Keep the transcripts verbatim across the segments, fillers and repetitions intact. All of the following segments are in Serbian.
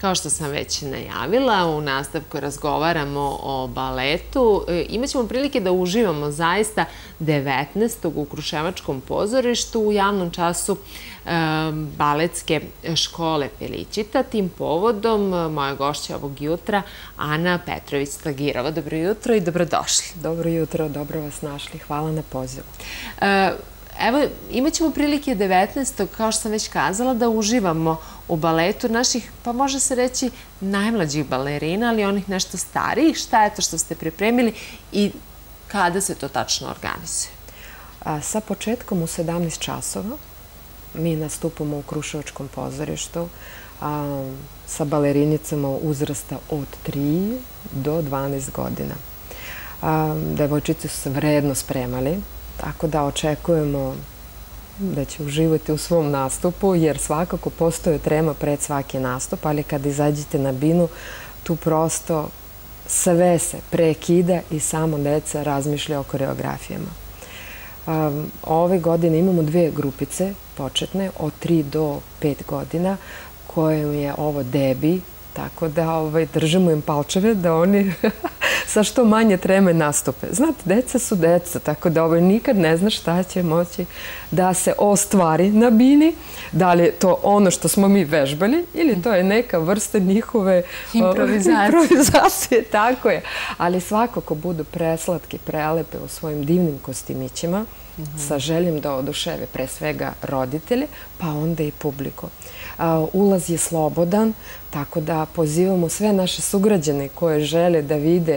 Kao što sam već najavila, u nastavku razgovaramo o baletu. Imaćemo prilike da uživamo zaista devetnaestog u Kruševačkom pozorištu u javnom času baletske škole Feličita. Tim povodom moja gošća ovog jutra, Ana Petrović-Stagirova. Dobro jutro i dobrodošli. Dobro jutro, dobro vas našli. Hvala na pozivu. Evo, imat ćemo prilike devetnaestog kao što sam već kazala, da uživamo u baletu naših, pa može se reći, najmlađih balerina, ali onih nešto starijih. Šta je to što ste pripremili i kada se to tačno organizuje? Sa početkom u sedamnaest časova mi nastupamo u Kruševačkom pozorištu sa balerinicama uzrasta od tri do dvanaest godina. Devojčice su se vredno spremali, tako da očekujemo da će uživati u svom nastupu, jer svakako postoje trema pred svaki nastup, ali kad izađete na binu, tu prosto sve se prekida i samo deca razmišlja o koreografijama. Ove godine imamo dve grupice početne, od tri do pet godina, kojim je ovo debi, tako da držimo im palčeve da oni sa što manje treme nastupe. Znate, deca su deca, tako da nikad ne zna šta će moći da se ostvari na bini. Da li je to ono što smo mi vežbali ili to je neka vrsta njihove improvizacije. Tako je. Ali svakako budu preslatke, prelepe u svojim divnim kostimićima, sa željem da oduševe pre svega roditelje, pa onda i publiku. Ulaz je slobodan, tako da pozivamo sve naše sugrađane koje žele da vide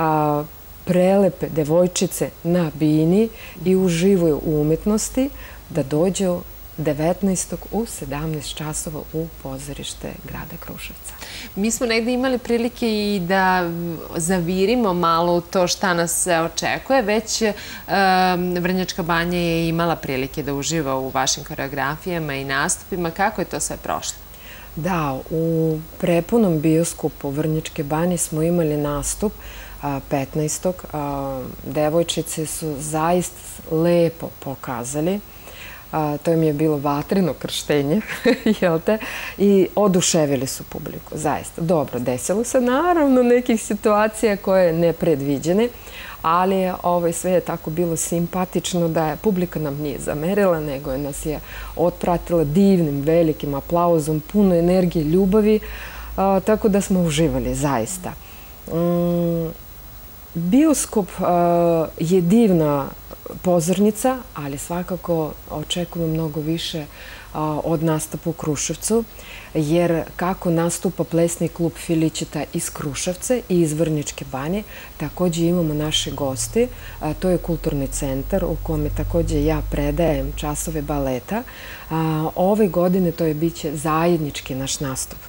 prelepe devojčice na bini i uživaju u umetnosti, da dođu devetnaestog u sedamnaest časova u pozorište grada Kruševca. Mi smo negde imali prilike i da zavirimo malo u to šta nas se očekuje. Već Vrnjačka Banja je imala prilike da uživa u vašim koreografijama i nastupima. Kako je to sve prošlo? Da, u prepunom bioskopu Vrnjačke Banje smo imali nastup petnaestog Devojčice su zaista lepo pokazali. To im je bilo vatreno krštenje, jel te? I oduševili su publiku, zaista. Dobro, desilo se naravno nekih situacija koje nepredviđene, ali sve je tako bilo simpatično da je publika nam nije zamerila, nego je nas je otpratila divnim, velikim aplauzom, puno energije, ljubavi, tako da smo uživali, zaista. Bioskop je divna pozornica, ali svakako očekujemo mnogo više od nastupa u Kruševcu, jer kako nastupa plesni klub Feličita iz Kruševca i iz Vrnjačke Banje, također imamo naše goste. To je kulturni centar u kome također ja predajem časove baleta. Ove godine to je biće zajednički naš nastup.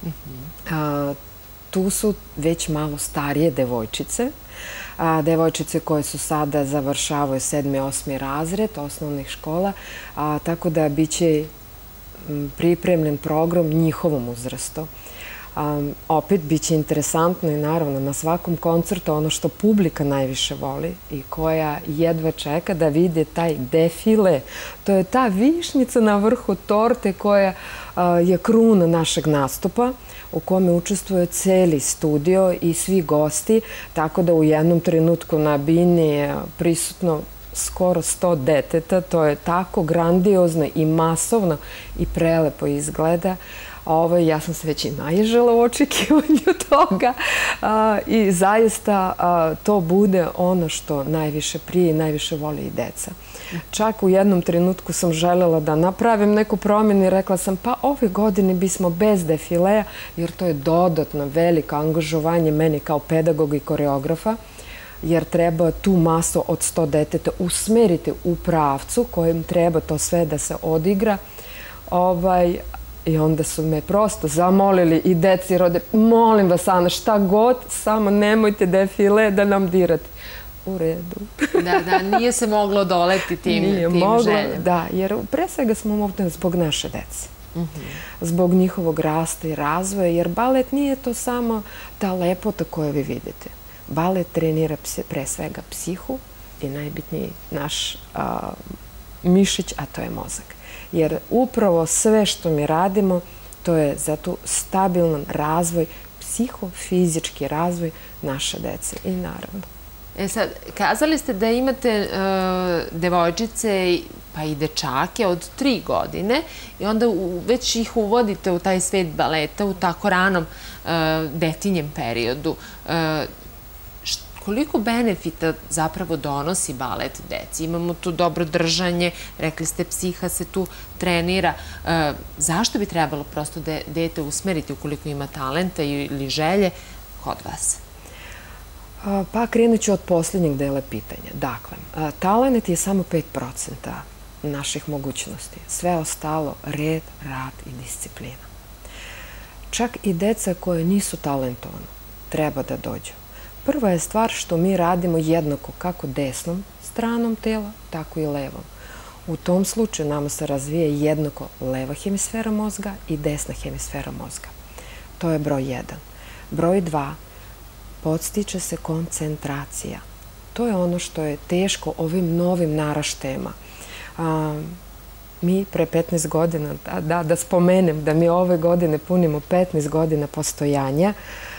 Tu su već malo starije devojčice, devojčice koje su sada završavaju sedmi, osmi razred osnovnih škola, tako da biće pripremljen program njihovom uzrastu. Opet biće interesantno i naravno na svakom koncertu ono što publika najviše voli i koja jedva čeka da vide taj defile. To je ta višnjica na vrhu torte koja je kruna našeg nastupa, u kome učestvuje celi studio i svi gosti, tako da u jednom trenutku na bini je prisutno skoro sto deteta. To je tako grandiozno i masovno i prelepo izgleda. Ja sam se već i naježala u očekivanju toga i zaista to bude ono što najviše prije i najviše voli i deca. Čak u jednom trenutku sam želela da napravim neku promjenu i rekla sam pa ove godine bismo bez defileja, jer to je dodatno veliko angažovanje meni kao pedagoga i koreografa, jer treba tu masu od sto deteta usmeriti u pravcu kojem treba to sve da se odigra. I onda su me prosto zamolili i deci i rode, molim vas Ana, šta god, samo nemojte defile da nam dirate. U redu. Da, da, nije se moglo doleti tim željama. Da, jer pre svega smo ovdje zbog naše dece. Zbog njihovog rasta i razvoja, jer balet nije to samo ta lepota koju vi vidite. Balet trenira pre svega psihu i najbitniji naš mišić, a to je mozak. Jer upravo sve što mi radimo, to je zato stabilan razvoj, psihofizički razvoj naše dece i naravno. E sad, kazali ste da imate devojčice pa i dečake od tri godine i onda već ih uvodite u taj svet baleta u tako ranom detinjem periodu. Koliko benefita zapravo donosi balet deci? Imamo tu dobro držanje, rekli ste psiha se tu trenira. Zašto bi trebalo prosto dete usmeriti ukoliko ima talenta ili želje kod vas? Pa krenut ću od posljednjeg dela pitanja. Dakle, talent je samo pet procenta naših mogućnosti. Sve ostalo, red, rad i disciplina. Čak i deca koje nisu talentovane treba da dođu. Prva je stvar što mi radimo jednako kako desnom stranom tela, tako i levom. U tom slučaju nama se razvije jednako leva hemisfera mozga i desna hemisfera mozga. To je broj jedan. Broj dva, podstiče se koncentracija. To je ono što je teško ovim novim naraštajima. Mi pre petnaest godina, da, da spomenem da mi ove godine punimo petnaest godina postojanja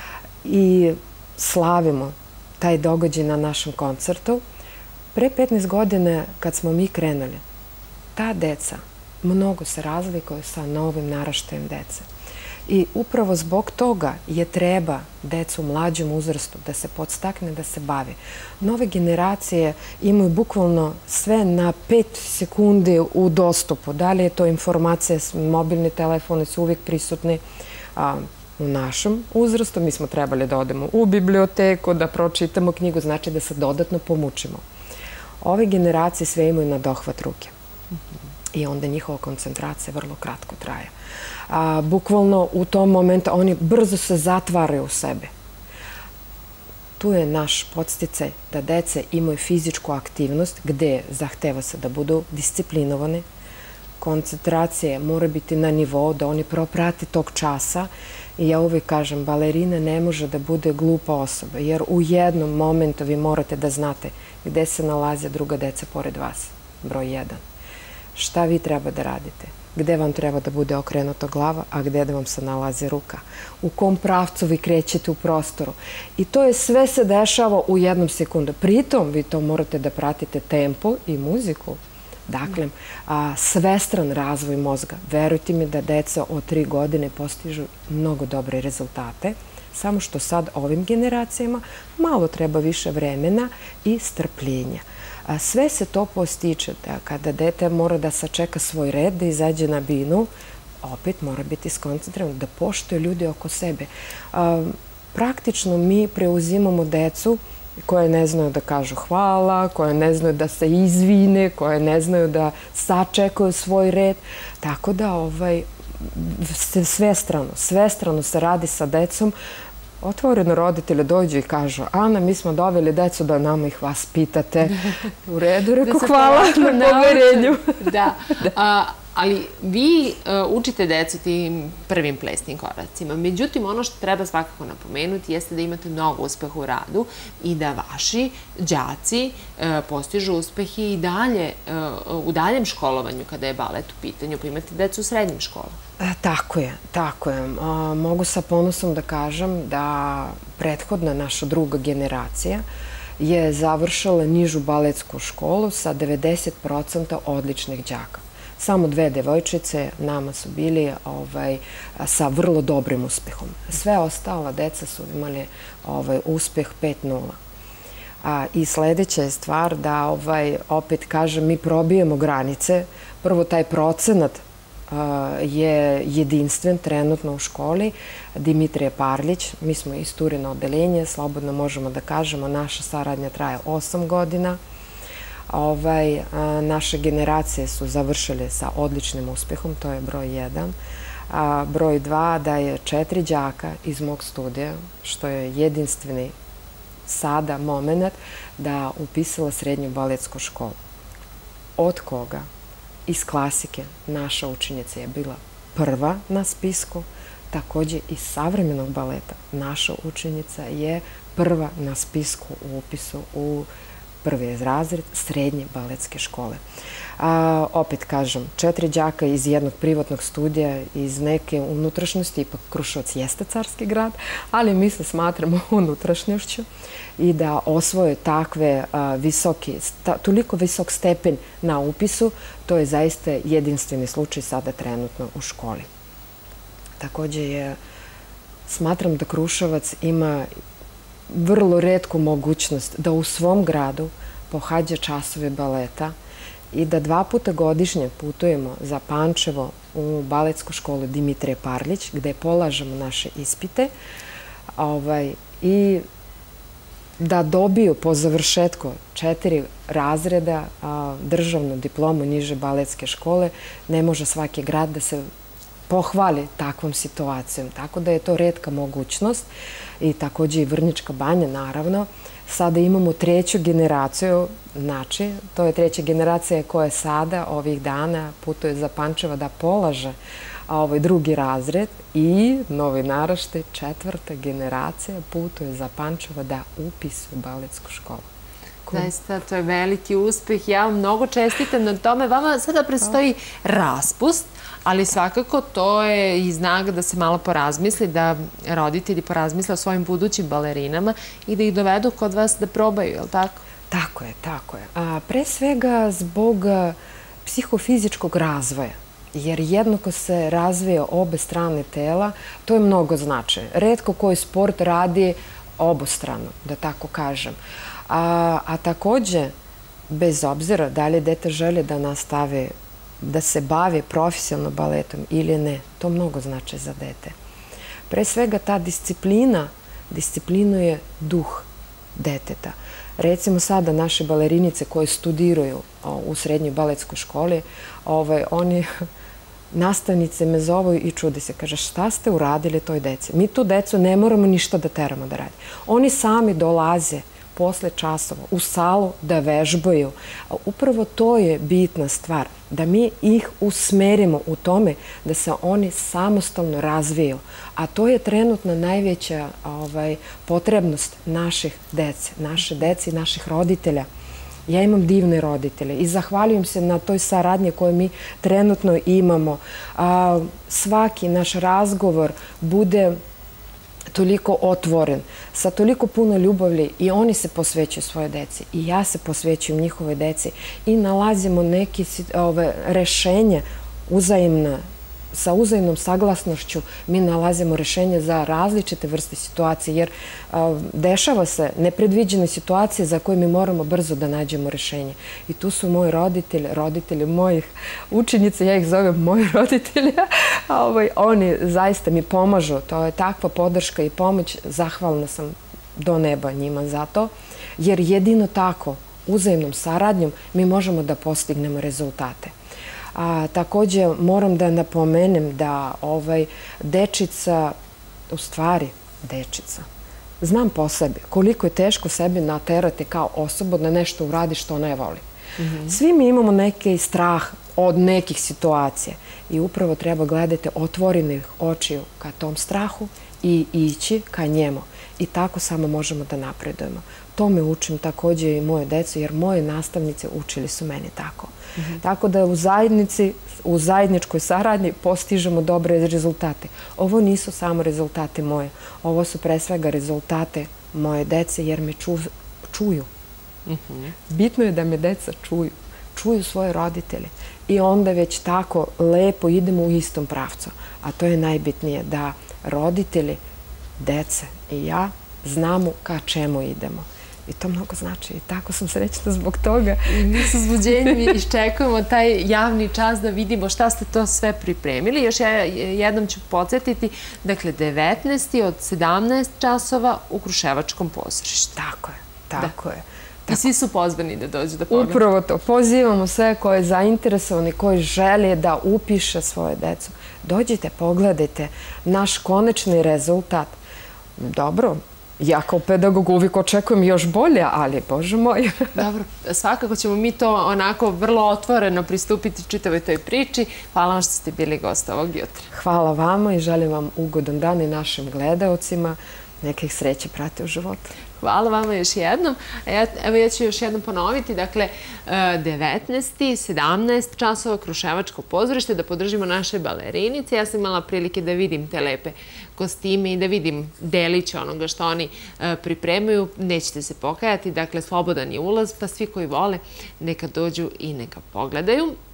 i slavimo taj događaj na našem koncertu. Pre petnaest godina kad smo mi krenuli, ta deca mnogo se razlikuju sa novim naraštajem dece. I upravo zbog toga je treba decu u mlađem uzrastu da se podstakne, da se bavi. Nove generacije imaju bukvalno sve na pet sekundi u dostupu. Da li je to informacija, mobilni telefoni su uvijek prisutni u našem uzrastu. Mi smo trebali da odemo u biblioteku, da pročitamo knjigu, znači da se dodatno pomučimo. Ove generacije sve imaju na dohvat ruke. I onda njihova koncentracija vrlo kratko traje. Bukvalno u tom momentu oni brzo se zatvaraju u sebe. Tu je naš podsticaj da dece imaju fizičku aktivnost gde zahteva se da budu disciplinovane. Koncentracija mora biti na nivou da oni proprati tog časa. I ja uvijek kažem, balerina ne može da bude glupa osoba, jer u jednom momentu vi morate da znate gde se nalaze druga deca pored vas. Broj jedan. Šta vi treba da radite? Gde vam treba da bude okrenuta glava, a gde da vam se nalazi ruka? U kom pravcu vi krećete u prostoru? I to je sve se dešava u jednom sekundu. Pritom vi to morate da pratite tempo i muziku. Dakle, svestran razvoj mozga. Verujte mi da deca od tri godine postižu mnogo dobre rezultate, samo što sad ovim generacijama malo treba više vremena i strpljenja. Sve se to postiče da kada dete mora da sačeka svoj red, da izađe na binu, opet mora biti skoncentriran, da poštuje ljudi oko sebe. Praktično mi preuzimamo decu koje ne znaju da kažu hvala, koje ne znaju da se izvine, koje ne znaju da sačekaju svoj red. Tako da svestrano, svestrano se radi sa decom. Otvoreno roditelje dođu i kažu, Ana, mi smo doveli decu da nama ih vas pitate. U redu, reku, hvala na poverenju. Da, ali vi učite decu tim prvim plesnim koracima. Međutim, ono što treba svakako napomenuti jeste da imate mnogo uspeha u radu i da vaši đaci postižu uspehe i dalje u daljem školovanju kada je balet u pitanju, pa imate decu u srednjim školama. Tako je, tako je. Mogu sa ponosom da kažem da prethodna naša druga generacija je završila nižu baletsku školu sa devedeset procenta odličnih đaka. Samo dve devojčice nama su bili sa vrlo dobrim uspehom. Sve ostala deca su imali uspeh pet nula. I sledeća je stvar da, opet kažem, mi probijemo granice. Prvo, taj procenat je jedinstven trenutno u školi. Dimitrije Parlić, mi smo iz Turina odelenje, slobodno možemo da kažemo, naša saradnja traje osam godina. Naše generacije su završile sa odličnim uspehom, to je broj jedan. Broj dva, da je četiri đaka iz mog studija, što je jedinstveni sada moment, da upisala srednju baletsku školu. Od koga? Iz klasike naša učenica je bila prva na spisku, takođe iz savremenog baleta naša učenica je prva na spisku u upisu u prvi razred srednje baletske škole. A, opet kažem, četiri đaka iz jednog privatnog studija, iz neke unutrašnjosti, ipak Kruševac jeste carski grad, ali mi se smatramo unutrašnjošću i da osvoje takve a, visoki, sta, toliko visok stepen na upisu, to je zaista jedinstveni slučaj sada trenutno u školi. Takođe je, smatram da Kruševac ima vrlo retku mogućnost da u svom gradu pohađa časove baleta i da dva puta godišnje putujemo za Pančevo u baletsku školu Dimitrije Parlić, gde polažemo naše ispite ovaj, i da dobiju po završetku četiri razreda a, državnu diplomu niže baletske škole. Ne može svaki grad da se pohvali takvom situacijom. Tako da je to retka mogućnost i takođe i Vrnjačka Banja, naravno. Sada imamo treću generaciju, znači, to je treća generacija koja sada, ovih dana, putuje za Pančevo da polaže ovaj drugi razred i novi naraštaj, četvrta generacija, putuje za Pančevo da upisuje baletsku školu. Zaista, to je veliki uspeh. Ja vam mnogo čestitam na tome. Vama sada predstoji raspust, ali svakako to je i znak da se malo porazmisli, da roditelji porazmisle o svojim budućim balerinama i da ih dovedu kod vas da probaju, je li tako? Tako je, tako je. A, pre svega zbog psihofizičkog razvoja, jer jednako se razvija obe strane tela, to je mnogo značaj. Retko koji sport radi obostrano, da tako kažem. A, a takođe, bez obzira da li dete želi da nastave, da se bavi profesionalno baletom ili ne, to mnogo znači za dete. Pre svega ta disciplina, disciplinuje duh deteta. Recimo sada naše balerinice koje studiraju u srednjoj baletskoj školi, ovaj, oni, nastavnice me zovu i čude se, kaže šta ste uradili toj deci? Mi tu decu ne moramo ništa da teramo da radi. Oni sami dolaze posle časova u salu da vežbaju. Upravo to je bitna stvar, da mi ih usmerimo u tome da se oni samostalno razvijaju. A to je trenutno najveća ovaj, potrebnost naših dece, naše dece i naših roditelja. Ja imam divne roditelje i zahvaljujem se na toj saradnji koju mi trenutno imamo. A, svaki naš razgovor bude toliko otvoren, sa toliko puno ljubavlji i oni se posvećuju svoje deci i ja se posvećujem njihove deci i nalazimo neke ove, rešenja uzajemna, sa uzajemnom saglasnošću mi nalazimo rešenje za različite vrste situacije, jer a, dešava se nepredviđene situacije za koje mi moramo brzo da nađemo rešenje. I tu su moji roditelji, roditelji mojih učenica, ja ih zovem moji roditelji, a ovaj, oni zaista mi pomažu. To je takva podrška i pomoć. Zahvalna sam do neba njima za to, jer jedino tako, uzajemnom saradnjom, mi možemo da postignemo rezultate. A, takođe, moram da napomenem da ovaj, dečica, u stvari dečica, znam po sebi koliko je teško sebi naterati kao osobu da nešto uradi što ne voli. Mm-hmm. Svi mi imamo neki strah od nekih situacija i upravo treba gledati otvorenih očiju ka tom strahu i ići ka njemu. I tako samo možemo da napredujemo. To me učim takođe i moje decu, jer moje nastavnice učili su meni tako. Mm-hmm. Tako da u zajednici, u zajedničkoj saradnji postižemo dobre rezultate. Ovo nisu samo rezultate moje. Ovo su pre svega rezultate moje dece, jer me ču, čuju. Mm-hmm. Bitno je da me deca čuju. Čuju svoje roditelje. I onda već tako lepo idemo u istom pravcu. A to je najbitnije, da roditelji, dece i ja znamo ka čemu idemo. I to mnogo znači. I tako sam srećna zbog toga. I mi s uzbuđenjem iščekujemo taj javni čas da vidimo šta ste to sve pripremili. Još ja jednom ću podsjetiti, dakle, devetnaesti od sedamnaest časova u Kruševačkom pozorištu. Tako je, tako je. I svi su pozvani da dođu da pogledaju. Upravo to. Pozivamo sve koje je zainteresovani, koji žele da upiše svoje decu. Dođite, pogledajte naš konačni rezultat. Dobro, ja kao pedagog uvijek očekujem još bolje, ali, Bože moj. Dobro, svakako ćemo mi to onako vrlo otvoreno pristupiti čitavoj toj priči. Hvala vam što ste bili gost ovog jutra. Hvala vama i želim vam ugodan dan i našim gledaocima. neka ih sreće prate u životu. Hvala vama još jednom. Evo ja ću još jednom ponoviti, dakle, devetnaest, sedamnaest časova Kruševačko pozorište, da podržimo naše balerinice. Ja sam imala prilike da vidim te lepe kostime i da vidim delić onoga što oni pripremaju. Nećete se pokajati, dakle, slobodan je ulaz, pa svi koji vole neka dođu i neka pogledaju.